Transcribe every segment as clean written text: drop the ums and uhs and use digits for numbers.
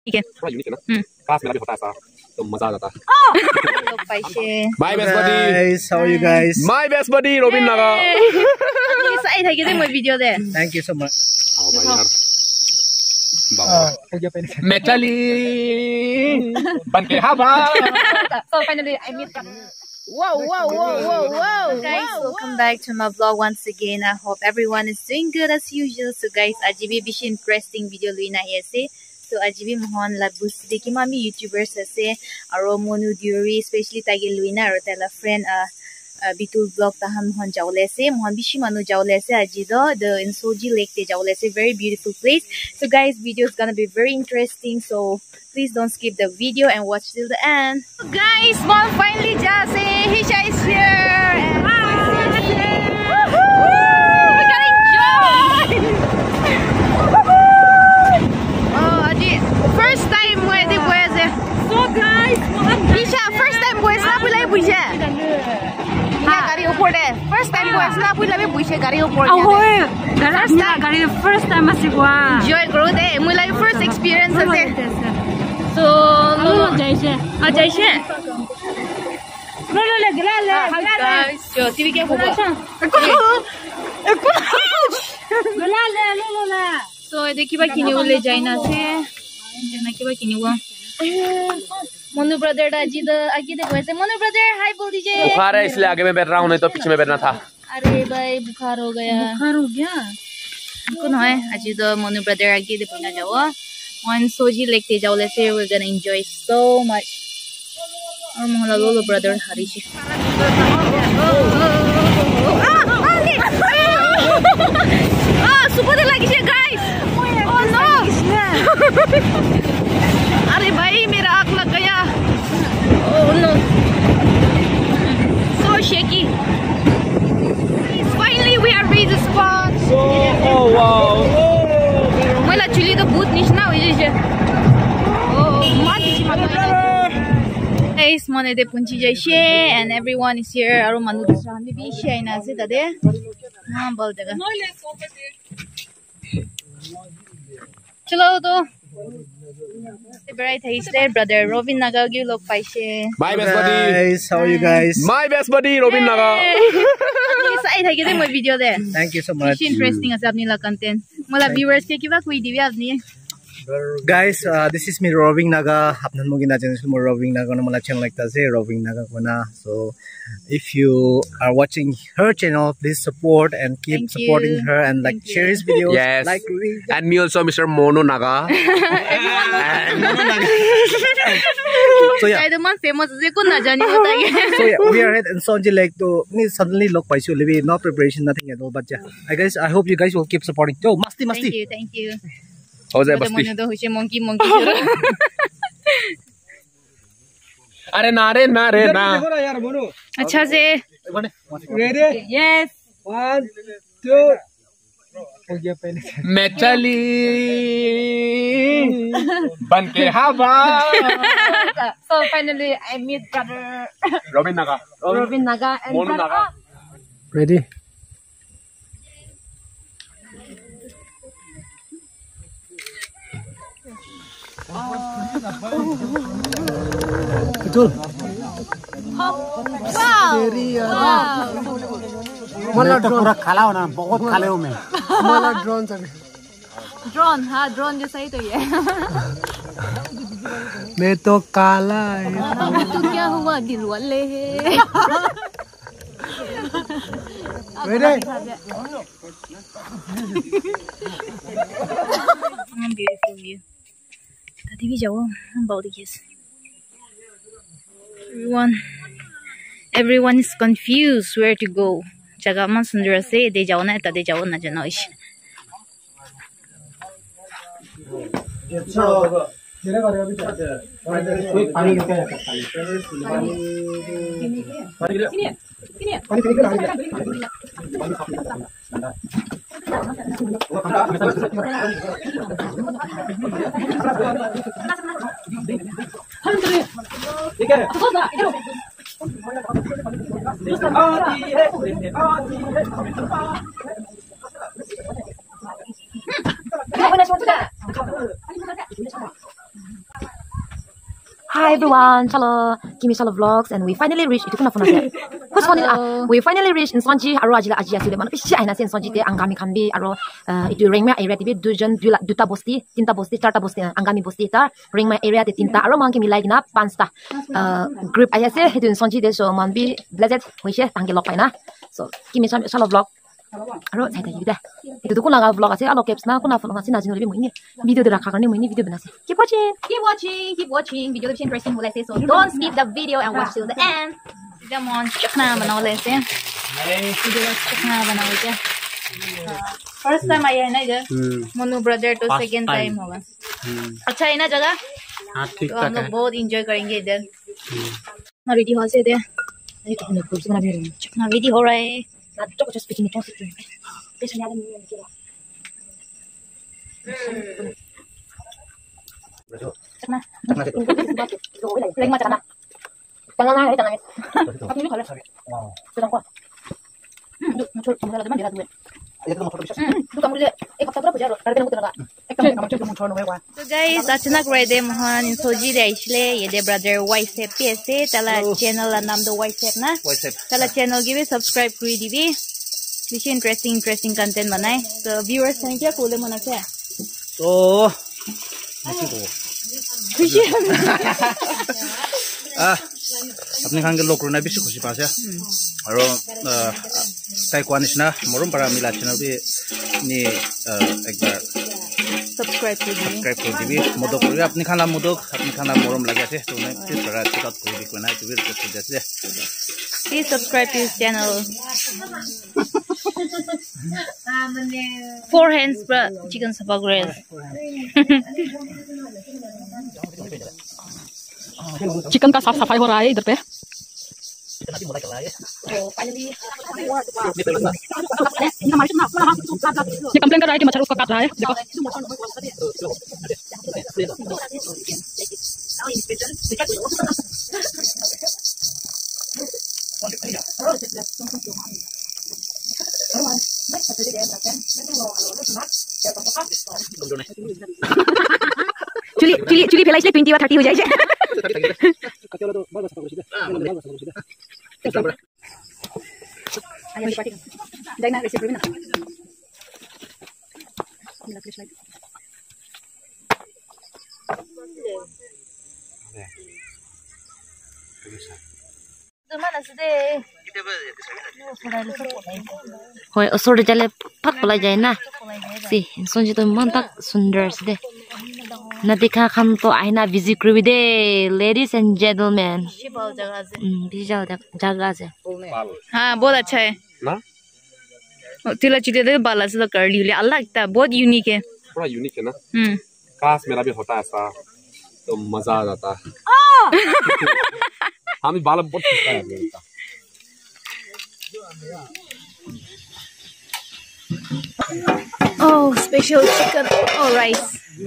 ठीक है थोड़ा यूनिक है ना। क्लास में भी होता है ऐसा तो मजा आ जाता है। My best buddy. How are you guys? My best buddy Robin Naga. Excited है कि मैं वीडियो दे। Thank you so much. आओ भाई यार। मैं चली बन के हवा। So finally I meet them. Whoa. Guys, welcome back to my vlog once again. I hope everyone is doing good as usual. So guys, आज भी बिश interesting video लुइना है से। So आज भी मोहन लाबुस देखी मामी YouTubers ऐसे और मोनू ड्यूरी especially ताकि लुइना और तेरा friend बिटुल vlog ताहम मोहन जाऊले से मोहन बिशी मानो जाऊले से आज दो the Insoji Lake ते जाऊले से very beautiful place. So guys, video is gonna be very interesting. So please don't skip the video and watch till the end. So guys, mom finally just Hisha is here. And we got enjoy. Oh, Aji, first time where the boys. So guys, Hisha, first time boys na pulai buisha. Ha, gari upor de. First time boys na pulai buisha gari upor. Oh, gari first time masih gua. Enjoy bro de. Mulai first experience ase. So, Jaisha. Jaisha. Hi guys, yo, TV क्या होगा? So, देखिए बाकी किन्हीं वो ले जाइना से, जाना के बाकी किन्हीं वो। मोनू ब्रदर डाजी द आगे देखो ऐसे मोनू ब्रदर हाय बोल दीजिए। बुखार है इसलिए आगे में बैठ रहा हूँ नहीं तो पीछे में बैठना था। अरे भाई बुखार हो गया। कौन है? आज तो मोनू ब्रदर आगे देखो ना जाओ। One Soji Lake te jaule se we're gonna enjoy so much. Our mohla lolo brother Harishi. Super lagi sih guys. Oh no. अरे भाई मेरा आँख लग गया. Oh no. So shaky. Finally we are reached the spot. Oh wow. Well, actually, the boot niche now is just. Oh, guys, mone de punchi jaishe, and everyone is here. Aro manu dusrani bi share na se tade. हाँ बोल देगा. चलो तो. Right, he's there, brother. Robin Naga, you look paise. My best buddy. Guys, how are you guys? My best buddy Robin Naga. Excited है कि मैं video दे. Thank you so much. Interesting as आपने ला content. मतलब viewers के किवा कोई दिव्या आपने. Guys, this is me Robin Naga. Apnan mo gina channel mo Robin Naga na mala channel like that Robin Naga ko na. So if you are watching her channel, please support and keep supporting her and like share his videos. Yes. Like And me also Mr. Mono Naga. So yeah. The man famous is ko na jani hota hai. So yeah, we are at Insoji Lake to suddenly look paisu libi no preparation nothing at all but yeah. Guys, I hope you guys will keep supporting. Yo, masti. Thank you. How's that basti? Monkey. अरे नारे ना अच्छा से Ready? Yes. 1, 2. मैं चली बन के हवा। So finally I meet brother Robin Naga. Robin Naga and Mono brother. Naga. Ready? Betul. मतलब तो पूरा खाला हो ना बहुत खाले हो मैं मला ड्रोन से ड्रोन हाँ ड्रोन जैसा ही तो ये मैं तो काला है तो क्या हुआ दिल वाले है Ready? beautiful view tadi भी जाओ हम बहुत किस everyone is confused where to go जगह मन सुंदर से दे जाओ ना तदे जाओ ना जाना इस Hi everyone, Chala, Kimi Chala Vlogs, and we finally reached. Itu kuna phone ase. Who's phone? We finally reached in Sonji. Aro ajila aji asile. Mana pishi aina sen Sonji te angami khanbi. Aro itu ringma area te bi duta bosti, tinta bosti, charta bosti, angami bosti ta. Ringma area te tinta. Aro man kimi like na pansta group aja se. Itu in Sonji de so man bi blessed. Wishe tangke lok paina. So Kimi Chala Vlog. Aro saya tadi dah. Itu tu kuna vlog ase. Alo caps na kuna vlog ase. Najin lebih muini. Video tu rakha karne muini video banasi. Keep watching. Keep watching. Keep watching. Video lebih interesting boleh say so. Don't skip the video and watch till the end. Come on, chakna बनाओ लेते हैं. Video chakna बनाओ क्या? First time आया है ना इधर. Monu brother तो second time होगा. अच्छा है ना जगह? हाँ ठीक तो हम ठाक लोग है। बहुत enjoy करेंगे इधर. ना ready हो से दे. ये तो हमने कुछ बना भी रहे हैं. चकना ready हो रहा है. ना तो कुछ speaking में तो सिर्फ है. कैसे याद नहीं है क्या? चकना. लेकिन मत चकना. Tangan na, tangan. Apa ini kalau? Sudah kuat. Muncul kamu dah mana dia? Tu kamu dia. Kapsa berapa jaro? Karena kamu tenaga. Kamu cuci muncul nomor berapa? So guys, achanak ready mohan in soji deh isle. Ye de brother YSEP PSA. Tala channel la nam do YSEP na. Tala channel give subscribe kuri dibi. Bishi interesting content banai. So viewers संख्या कोले मना क्या? So खुशी अपने खान के लोग रोना भी खुशी पास है और ताई क्वानिश ना मरुम परा मिला चैनल भी नि एक बार सब्सक्राइब कर दी मोदक कर अपने खाना मरुम लगे थे तो मैं फिर परा चेकआउट कर दी कोना तो भी रिक्वेस्ट कर देते please subscribe to his channel. 4 hands bro chicken sapa grill. Chicken का साफ सफाई हो रहा है इधर पे ये कंप्लेन कर रहा है कि मच्छर उसको काट रहा है देखो चुली फैला इसलिए 20 वा 30 हो जाए Hoy osor jale pat pula jai na. Si sonji to man tak sundar se. Na dekha kham to aina visit kuri de ladies and gentlemen. Bijal jaga se. हाँ बहुत अच्छा है ना तिला चिटे दे बाला से कर ली ले अलग लगता है बहुत यूनिक है थोड़ा यूनिक है ना काश मेरा भी होता ऐसा तो मजा आ जाता हाँ मैं बाल बहुत खींचता है मेरे का oh special chicken oh rice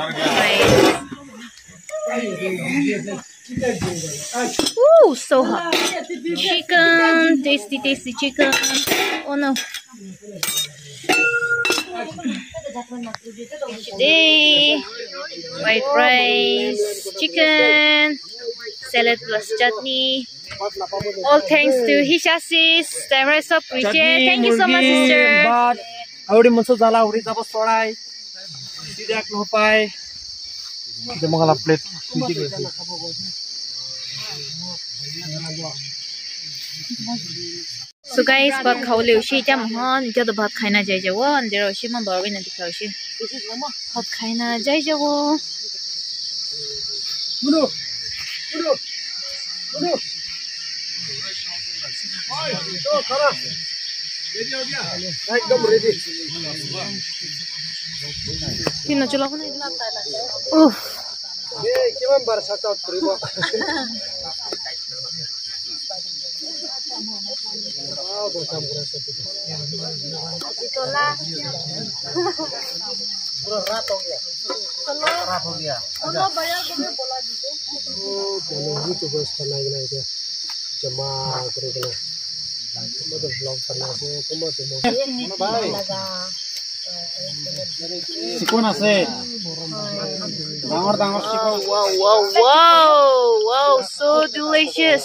ooh so hot chicken tasty chicken oh no today white rice chicken salad plus chutney all thanks to Hishasis the rest of appreciate thank you so much sister आवड़ी मनसो जाला आवड़ी जाबो सड़ाई सिदाक न पाए दे Mangla plate ठीक है so guys भात खाओले उसी क्या महान इतना तो भात खाना जाए जाओ अंदर उसी में बारवे ना दिखा उसी भात खाना जाए जाओ एकदम रेडी तीनों चलो अपने उफ ये किमान बार साथ आउट करिबो आओ तो काम करा सकते तोला पूरा रात हो गया और बड़ा को बोला दीजिए ओ बोलो ये तो बस करना है ना इधर जमा करेगा मतलब ब्लॉग करना है कम तो भाई सिकोन আছে ডাঙৰ ডাঙৰ চিকন wow delicious.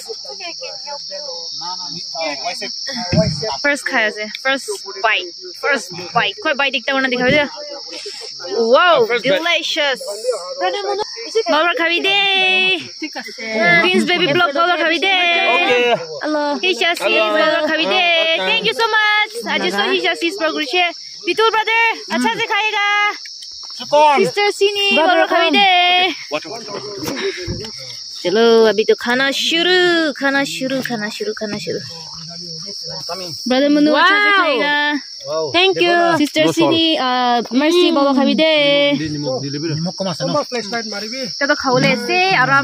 First खाया से, first bite. कोई bite दिखता होना दिखाओ दे. Wow, delicious. Mama खावी they. Prince baby blog mama खावी they. Hello. Hisha sis mama खावी they. Thank you so much. आज so Hisha sis progress है. Bitul brother, अच्छा से खाएगा. Sister Sini mama खावी दे. चलो अभी तो खाना शुरू. ब्रदर मनु अच्छा से खाएगा. थैंक यू सिस्टर सिनी मर्सी बाबा खावी दे. तो खाओले से आराम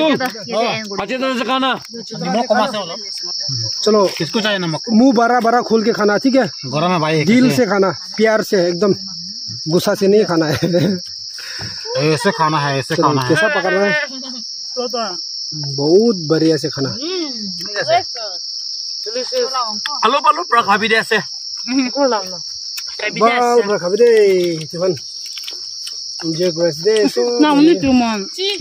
चलो किसको चाहिए नमक? मुंह बड़ा खोल के खाना, ठीक है? गरम है भाई. दिल से खाना, प्यार से, एकदम गुस्सा से नहीं खाना है. ऐसे खाना है, ऐसे खाना है. कैसा पकड़ रहा है? बहुत बढ़िया से खाना. हेलो बालू प्रखाबी दे से. बाल प्रखाबी दे. चवन. इंजॉय ग्रेस दे. सो ना उन्हें क्यों मान?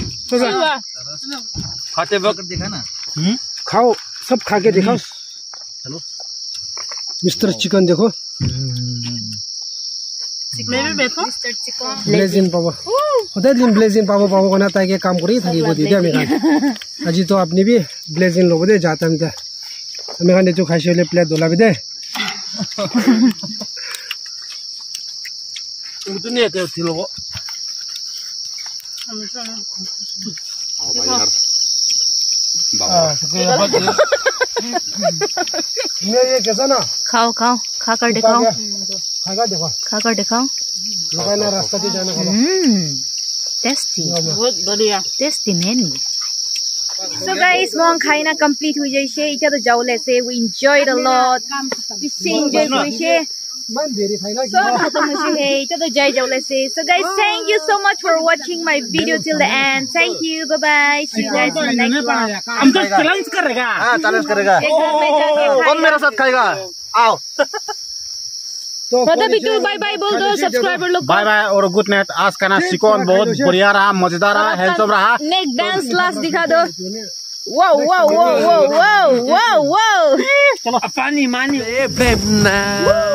खाते वक्त देखा ना. खाओ, सब खा के दिखाओ. चलो. मिस्टर चिकन देखो. ब्लेजिन पाबो. होता दिन ब्लेजिन पाबो करना ताकि के काम करी थकी बोली दे मेरा. आज तो अपनी भी ब्लेजिन लोगों दे जाता है. मेरा ने जो खाई वाले प्लेट दोला भी दे. उधर नहीं आते उठी लोगों. ये कैसा ना? खाओ खाकर दिखाओ. खाकर दिखाओ. लगाना रास्ता पे जाना. टेस्टी. बहुत बढ़िया. Tasty man. So guys, mong खाना complete हो जाए शे. इतना तो जाओ लेसे. We enjoyed a lot. We enjoyed हुए शे. So खत्म हो शे. इतना तो जाओ लेसे. So guys, thank you so much for watching my video till the end. Thank you. Bye bye. See you guys in the next vlog. हम तो चैलेंज करेगा. हाँ चैलेंज करेगा. कौन मेरे साथ खाएगा? आओ. ब्रदर बिटू बाय बाय बोल दो सब्सक्राइबर लोग. बाय बाय और गुड नाइट. आज का ना चिकन बहुत बढ़िया रहा, मजेदार रहा, हेल्थफुल रहा. नेक्स्ट डांस क्लास दिखा दो. वाओ. चलो पानी मानी.